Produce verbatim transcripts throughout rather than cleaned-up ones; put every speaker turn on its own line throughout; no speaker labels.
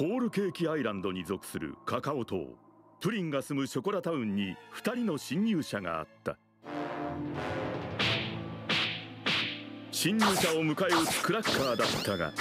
ホールケーキアイランドに属するカカオ島プリンが住むショコラタウンにふたりの侵入者があった。侵入者を迎え撃つクラッカーだったが、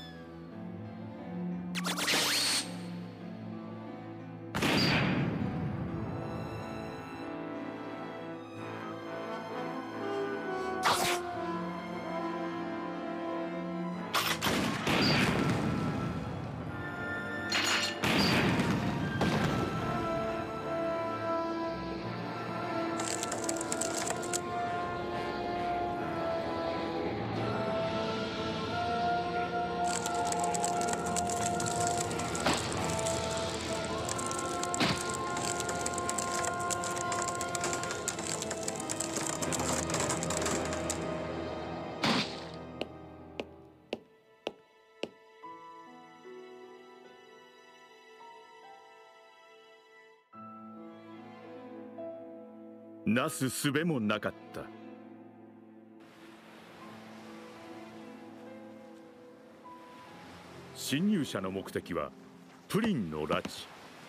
なすすべもなかった。侵入者の目的はプリンの拉致。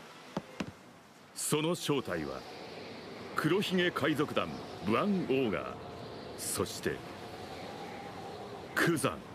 その正体は黒ひげ海賊団ブアン・オーガー、そしてクザン。